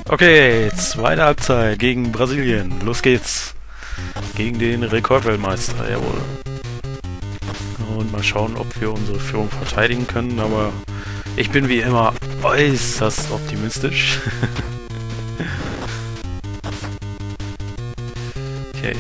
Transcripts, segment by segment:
Okay, zweite Halbzeit gegen Brasilien. Los geht's. Gegen den Rekordweltmeister, jawohl. Und mal schauen, ob wir unsere Führung verteidigen können, aber ich bin wie immer äußerst optimistisch. Okay.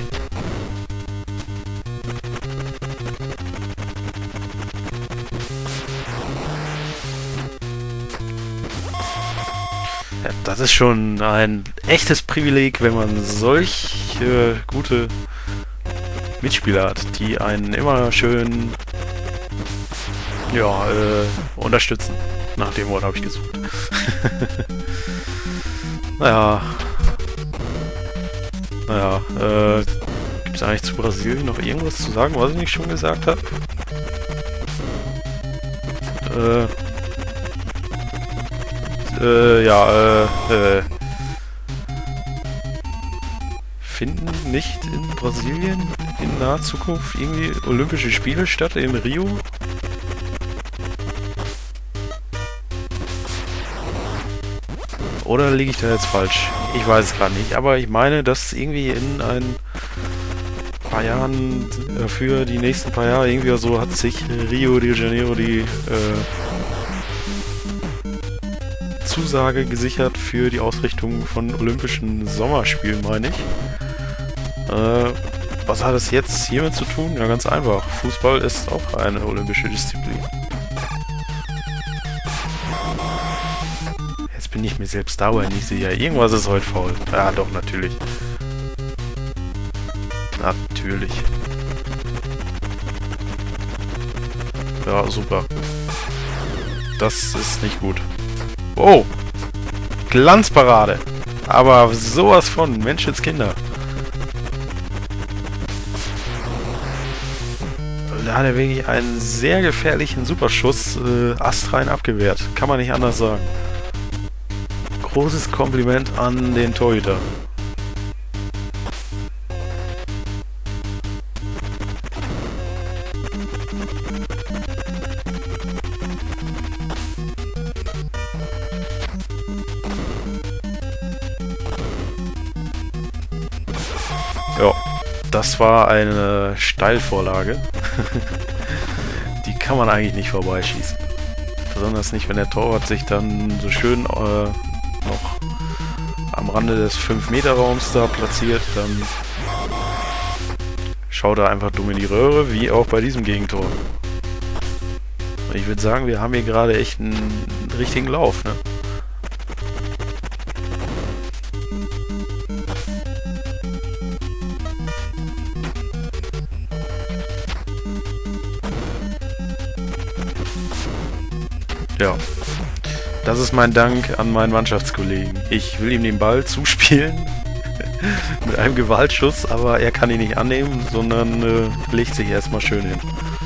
Ja, das ist schon ein echtes Privileg, wenn man solche gute Mitspieler hat, die einen immer schön unterstützen. Nach dem Wort habe ich gesucht. Naja, gibt es eigentlich zu Brasilien noch irgendwas zu sagen, was ich nicht schon gesagt habe? Finden nicht in Brasilien in naher Zukunft irgendwie Olympische Spiele statt in Rio? Oder liege ich da jetzt falsch? Ich weiß es gerade nicht, aber ich meine, dass irgendwie in ein paar Jahren, für die nächsten paar Jahre irgendwie so hat sich Rio de Janeiro die Zusage gesichert für die Ausrichtung von Olympischen Sommerspielen, meine ich. Was hat es jetzt hiermit zu tun? Ja, ganz einfach. Fußball ist auch eine olympische Disziplin. Jetzt bin ich mir selbst dabei nicht sicher. Irgendwas ist heute faul. Ja, doch, natürlich. Natürlich. Ja, super. Das ist nicht gut. Oh! Glanzparade! Aber sowas von Menschenskinder. Da hat er wirklich einen sehr gefährlichen Superschuss astrein abgewehrt. Kann man nicht anders sagen. Großes Kompliment an den Torhüter. Ja, das war eine Steilvorlage. Die kann man eigentlich nicht vorbeischießen. Besonders nicht, wenn der Torwart sich dann so schön noch am Rande des 5-Meter-Raums da platziert. Dann schaut er einfach dumm in die Röhre, wie auch bei diesem Gegentor. Und ich würde sagen, wir haben hier gerade echt einen richtigen Lauf, ne? Ja, das ist mein Dank an meinen Mannschaftskollegen. Ich will ihm den Ball zuspielen mit einem Gewaltschuss, aber er kann ihn nicht annehmen, sondern legt sich erstmal schön hin.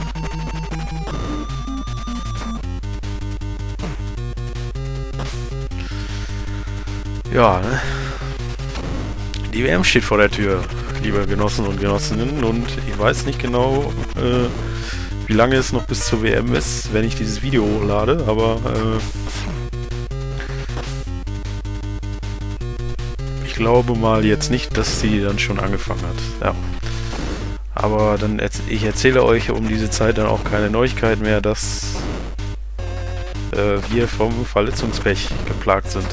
Ja, ne? Die WM steht vor der Tür, liebe Genossen und Genossinnen, und ich weiß nicht genau, wie lange es noch bis zur WM ist, wenn ich dieses Video hochlade, aber ich glaube mal jetzt nicht, dass sie dann schon angefangen hat. Ja. Aber dann ich erzähle euch um diese Zeit dann auch keine Neuigkeit mehr, dass wir vom Verletzungspech geplagt sind.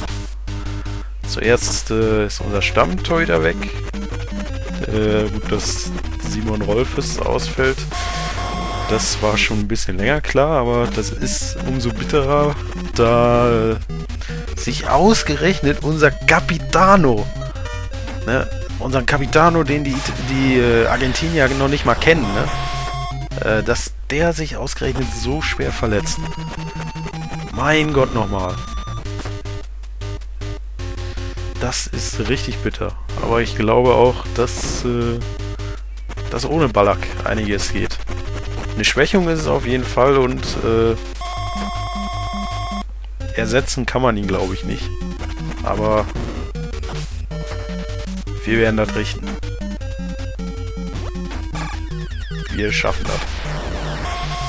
Zuerst ist unser Stammtorhüter weg. Gut, dass Simon Rolfes ausfällt. Das war schon ein bisschen länger klar, aber das ist umso bitterer, da sich ausgerechnet unser Capitano, ne, unseren Capitano, den die Argentinier noch nicht mal kennen, ne, dass der sich ausgerechnet so schwer verletzt. Mein Gott nochmal. Das ist richtig bitter. Aber ich glaube auch, dass ohne Ballack einiges geht. Eine Schwächung ist es auf jeden Fall und ersetzen kann man ihn, glaube ich, nicht. Aber wir werden das richten. Wir schaffen das.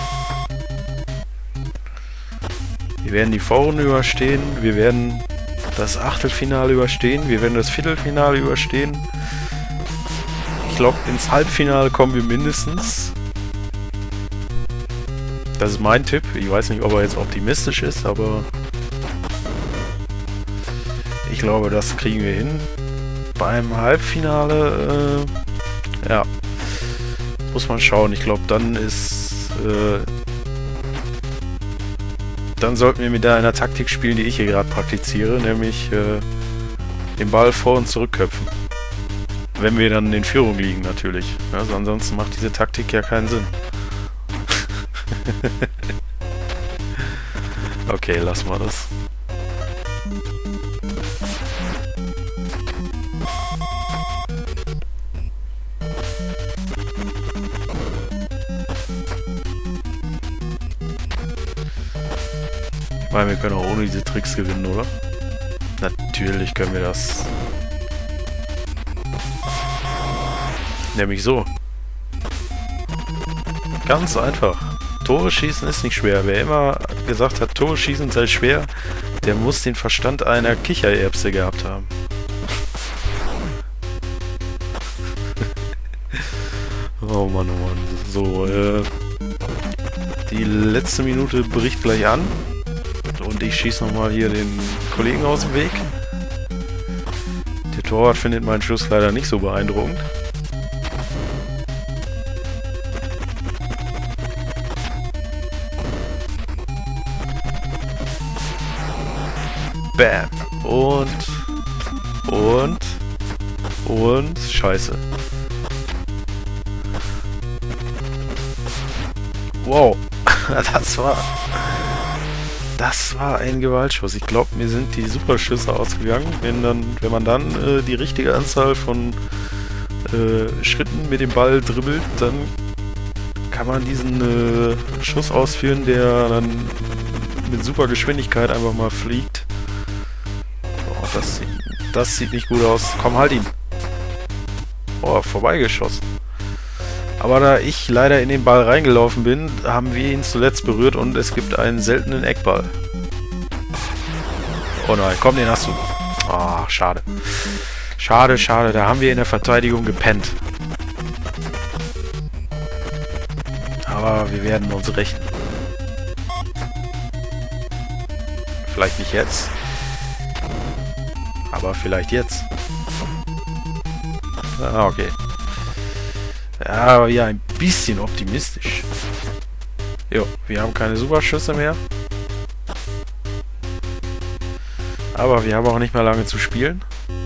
Wir werden die Vorrunde überstehen. Wir werden das Achtelfinale überstehen. Wir werden das Viertelfinale überstehen. Ich glaube, ins Halbfinale kommen wir mindestens. Das ist mein Tipp. Ich weiß nicht, ob er jetzt optimistisch ist, aber ich glaube, das kriegen wir hin. Beim Halbfinale, ja, muss man schauen. Ich glaube, dann ist, dann sollten wir mit einer Taktik spielen, die ich hier gerade praktiziere, nämlich den Ball vor und zurückköpfen. Wenn wir dann in Führung liegen, natürlich. Also ansonsten macht diese Taktik ja keinen Sinn. Okay, lassen wir das. Ich meine, wir können auch ohne diese Tricks gewinnen, oder? Natürlich können wir das. Nämlich so. Ganz einfach. Tore schießen ist nicht schwer. Wer immer gesagt hat, Tore schießen sei schwer, der muss den Verstand einer Kichererbse gehabt haben. Oh Mann, oh Mann. So, die letzte Minute bricht gleich an. Und ich schieße nochmal hier den Kollegen aus dem Weg. Der Torwart findet meinen Schuss leider nicht so beeindruckend. Bam. Und scheiße. Wow. Das war ein Gewaltschuss. Ich glaube, mir sind die Superschüsse ausgegangen. Wenn man dann die richtige Anzahl von Schritten mit dem Ball dribbelt, dann kann man diesen Schuss ausführen, der dann mit super Geschwindigkeit einfach mal fliegt. Oh, das sieht nicht gut aus. Komm, halt ihn. Oh, vorbeigeschossen. Aber da ich leider in den Ball reingelaufen bin, haben wir ihn zuletzt berührt und es gibt einen seltenen Eckball. Oh nein, komm, den hast du. Ah, schade. Schade, schade. Da haben wir in der Verteidigung gepennt. Aber wir werden uns rächen. Vielleicht nicht jetzt. Aber vielleicht jetzt. Ah, okay. Ja, aber ja, ein bisschen optimistisch. Jo, wir haben keine Superschüsse mehr. Aber wir haben auch nicht mehr lange zu spielen.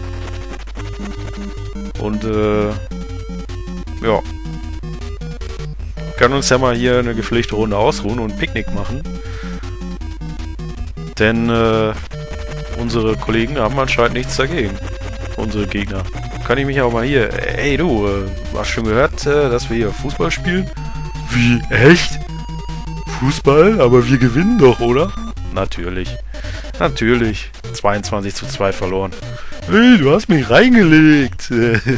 Und, ja. Können uns ja mal hier eine gepflegte Runde ausruhen und ein Picknick machen. Denn, unsere Kollegen haben anscheinend nichts dagegen. Unsere Gegner. Kann ich mich auch mal hier... Ey, du, hast schon gehört, dass wir hier Fußball spielen? Wie? Echt? Fußball? Aber wir gewinnen doch, oder? Natürlich. Natürlich. 22:2 verloren. Hey, du hast mich reingelegt.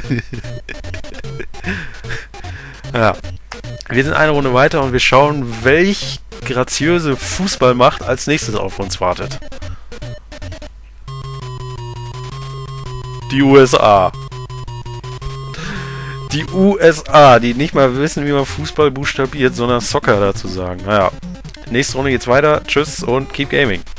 Ja. Wir sind eine Runde weiter und wir schauen, welch graziöse Fußballmacht als nächstes auf uns wartet. Die USA. Die USA, die nicht mal wissen, wie man Fußball buchstabiert, sondern Soccer dazu sagen. Naja, nächste Runde geht's weiter. Tschüss und keep gaming.